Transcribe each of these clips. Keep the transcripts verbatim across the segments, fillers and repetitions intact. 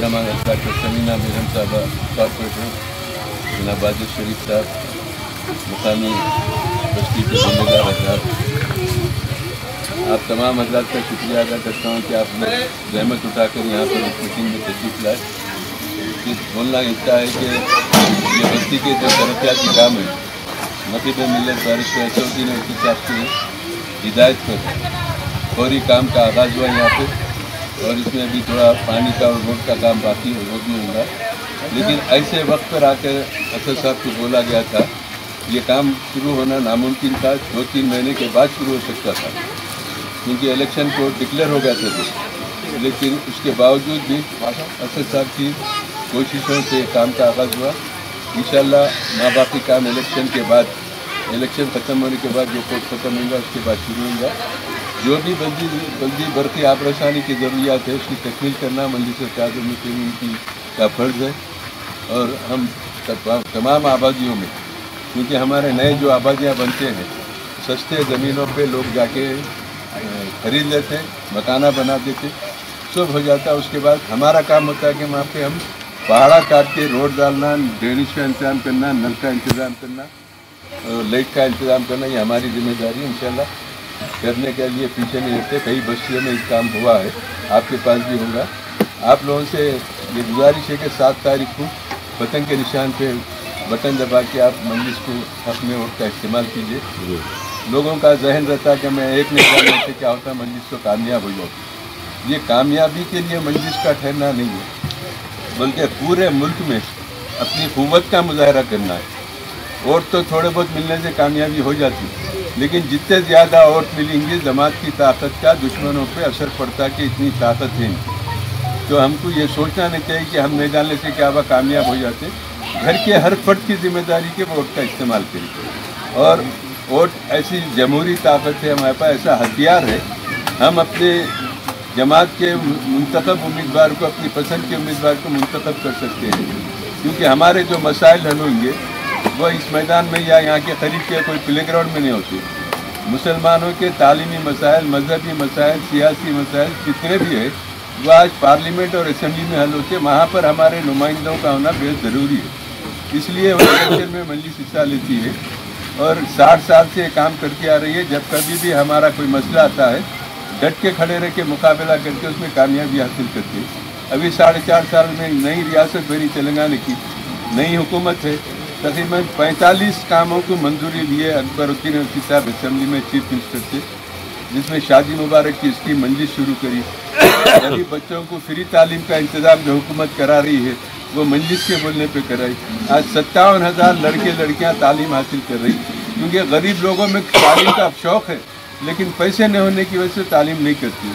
रहनुमा डॉक्टर समीना बेगम साहबा कॉर्पोरेटर, जनाब वाजिद शरीफ साहब, मुकामी बस्ती के जिम्मेदार हजरात, आप तमाम हजरात का शुक्रिया अदा करता हूँ कि आपने जहमत उठाकर यहाँ पर इस मीटिंग में तशरीफ लाए। बोलना इतना है कि ये बस्ती के जो तरक्याती काम है, नकीब मिलत बारिश चौधरी ने उसके साथ की हिदायत पर फौरी काम का आगाज़ हुआ यहाँ पे, और इसमें अभी थोड़ा पानी का और रोड का काम बाकी है, वो भी होगा। लेकिन ऐसे वक्त पर आकर असद साहब को बोला गया था ये काम शुरू होना नामुमकिन था, दो तीन महीने के बाद शुरू हो सकता था क्योंकि इलेक्शन को डिक्लेयर हो गया था। लेकिन उसके बावजूद भी असद साहब की कोशिशों से काम का आगाज़ हुआ। इंशाअल्लाह माँ बाकी काम इलेक्शन के बाद, इलेक्शन ख़त्म होने के बाद जो कोर्ट ख़त्म होगा उसके बाद शुरू होगा। जो भी बल्दी बल्दी बरक़ी आबरसानी की ज़रूरियात है उसकी तकमील करना मजलिस क़यादत की का फ़र्ज़ है। और हम तमाम आबादियों में, क्योंकि हमारे नए जो आबादियाँ बनते हैं सस्ते ज़मीनों पे लोग जाके ख़रीद लेते हैं, मकाना बना देते, सब हो जाता है। उसके बाद हमारा काम होता है कि वहाँ पे हम पहाड़ा काट के रोड डालना, ड्रेनेज का इंतज़ाम करना, नल का इंतज़ाम करना, लाइट का इंतज़ाम करना, ये हमारी जिम्मेदारी है। इंशाल्लाह करने के लिए पीछे नहीं रहते। कई बस्तियों में इस काम हुआ है, आपके पास भी होगा। आप लोगों से ये गुजारिश है कि सात तारीख को पतंग के निशान पे बटन दबा के आप मजलिस को अपने वोट का इस्तेमाल कीजिए। लोगों का जहन रहता है कि मैं एक निशान से क्या होता है मजलिस तो कामयाब हो जाती। ये कामयाबी के लिए मजलिस का ठहरना नहीं है, बल्कि पूरे मुल्क में अपनी क़ुव्वत का मुजाहरा करना है। वोट तो थोड़े बहुत मिलने से कामयाबी हो जाती है, लेकिन जितने ज़्यादा वोट मिलेंगे जमात की ताकत का दुश्मनों पे असर पड़ता है कि इतनी ताकत है इनकी। तो हमको ये सोचना नहीं चाहिए कि हम नहीं डालने से क्या हुआ कामयाब हो जाते। घर के हर फर्द की जिम्मेदारी के वोट का इस्तेमाल करें। और वोट ऐसी जमहूरी ताकत है हमारे पास, ऐसा हथियार है। हम अपने जमात के मुंतखब उम्मीदवार को, अपनी पसंद के उम्मीदवार को मुंतखब कर सकते हैं, क्योंकि हमारे जो मसाइल हल होंगे वो इस मैदान में या यहाँ के करीब के कोई प्ले ग्राउंड में नहीं होते। मुसलमानों के तालीमी मसाइल, मजहबी मसाइल, सियासी मसाइल जितने भी है वो आज पार्लियामेंट और असम्बली में हल होते हैं। वहाँ पर हमारे नुमाइंदों का होना बेहद ज़रूरी है। इसलिए वो इलेक्शन में मजलिस हिस्सा लेती है और साठ साल से काम करती आ रही है। जब कभी भी हमारा कोई मसला आता है डट के खड़े रह के मुकाबला करके उसमें कामयाबी हासिल करते हैं। अभी साढ़े चार साल में नई रियासत बनी तेलंगाना की, नई हुकूमत है, तकरीबन पैंतालीस कामों को मंजूरी लिए अकबरुद्दीन साहब असम्बली में चीफ मिनिस्टर थे, जिसमें शादी मुबारक की स्कीम मजलिस शुरू करी। गरीब बच्चों को फ्री तालीम का इंतज़ाम जो हुकूमत करा रही है वो मजलिस के बोलने पे कराई। आज सत्तावन हज़ार लड़के लड़कियां तालीम हासिल कर रही, क्योंकि गरीब लोगों में तालीम का शौक़ है लेकिन पैसे न होने की वजह से तालीम नहीं करती।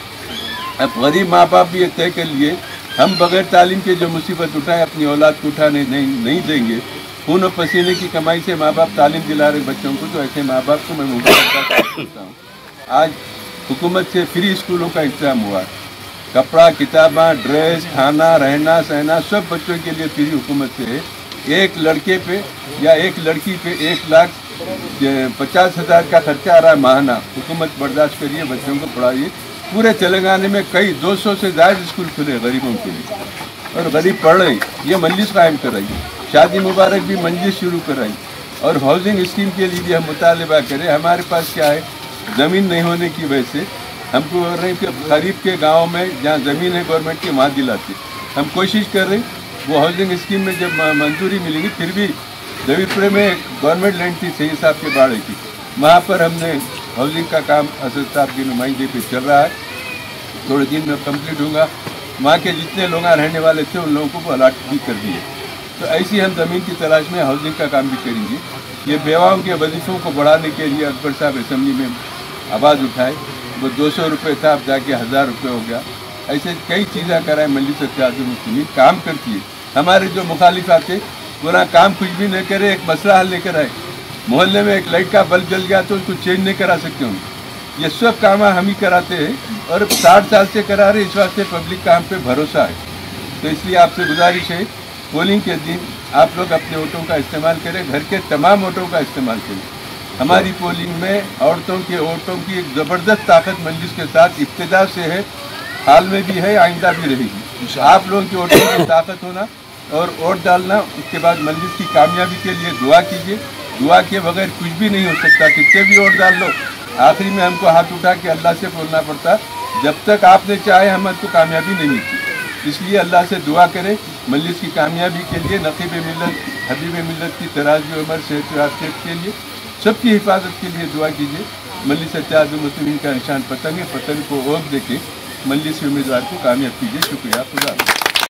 अब गरीब माँ बाप भी ये तय कर लिए हम बगैर तालीम के जो मुसीबत उठाए अपनी औलाद को उठाने नहीं, नहीं देंगे। खून और पसीने की कमाई से माँ बाप तालीम दिला रहे बच्चों को, तो ऐसे माँ बाप को मैं मुबारकबाद करता हूँ। आज हुकूमत से फ्री स्कूलों का इंतजाम हुआ, कपड़ा, किताबा, ड्रेस, खाना, रहना सहना सब बच्चों के लिए फ्री हुकूमत से है। एक लड़के पे या एक लड़की पे एक लाख पचास हज़ार का खर्चा आ रहा है माहाना, हुकूमत बर्दाश्त करिए, बच्चों को पढ़ाइए। पूरे तेलंगाना में कई दो सौ से ज़्यादा स्कूल खुले गरीबों के लिए और गरीब पढ़ रहे। ये मजलिस कायम कराई, शादी मुबारक भी मजलिस शुरू कराई और हाउसिंग स्कीम के लिए भी हम मुतालबा करें। हमारे पास क्या है, ज़मीन नहीं होने की वजह से हमको बोल रहे हैं कि गरीब के गाँव में जहाँ ज़मीन है गवर्नमेंट की वहाँ दिलाते। हम कोशिश कर रहे हैं वो हाउसिंग स्कीम में जब मंजूरी मिलेगी, फिर भी जवीपुरे में गवर्नमेंट लैंड थी सही साहब के बाड़े की, वहाँ पर हमने हाउसिंग का काम असद साहब की नुमाइंदगी पे चल रहा है, थोड़े दिन में कंप्लीट होगा। वहाँ के जितने लोग रहने वाले थे उन लोगों को अलाट भी कर दिए। तो ऐसी हम ज़मीन की तलाश में हाउसिंग का काम भी करेंगे। ये बेवाओं के वजीफ़ों को बढ़ाने के लिए अकबर साहब असम्बली में आवाज़ उठाए, वो दो सौ रुपये था अब जाके हज़ार रुपये हो गया। ऐसे कई चीज़ें कराए, मजलिस क़यादत काम करती है। हमारे जो मुखालिफात थे पूरा काम कुछ भी नहीं करे, एक मसला हल लेकर आए। मोहल्ले में एक लाइट का बल्ब जल गया तो उसको चेंज नहीं करा सकते हम, ये सब काम हम ही कराते हैं और साठ साल से करा रहे। इस वास्ते पब्लिक का हम पे भरोसा है। तो इसलिए आपसे गुजारिश है पोलिंग के दिन आप लोग अपने वोटों का इस्तेमाल करें, घर के तमाम वोटों का इस्तेमाल करें। हमारी पोलिंग में औरतों के वोटों की एक ज़बरदस्त ताकत मजलिस के साथ इब्तिदा से है, हाल में भी है, आइंदा भी रहेगी। آپ لوگوں کی ووٹوں کی طاقت ہونا اور ووٹ ڈالنا، اس کے بعد مجلس کی کامیابی کے لیے دعا کیجیے. دعا کے بغیر کچھ بھی نہیں ہو سکتا. کتنے بھی ووٹ ڈال لو، آخری میں ہم کو ہاتھ اٹھا کے اللہ سے بولنا پڑتا جب تک آپ نے چاہے ہم کو کامیابی نہیں ملتی. اس لیے اللہ سے دعا کریں مجلس کی کامیابی کے لیے، نقیب ملت حبیب ملت کی تراز و عمر صحت و عافیت کے لیے، سب کی حفاظت کے لیے دعا کیجیے. مجلس اتحاد المسلمین کا نشان پتنگ ہے، پتنگ کو اوگ دے کے مجلس امیدوار کو کامیاب کیجیے. شکریہ. خدا حافظ.